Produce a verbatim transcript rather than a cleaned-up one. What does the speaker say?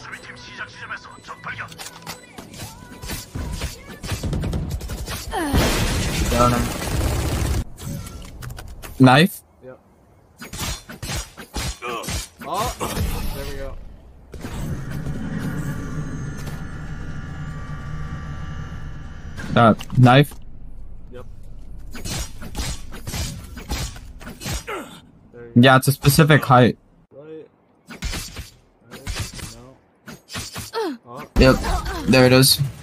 Down him. Knife? Yep. Oh, there we go. Uh, knife? Yep. Yeah, it's a specific height. Right. Right. No. Oh. Yep, there it is.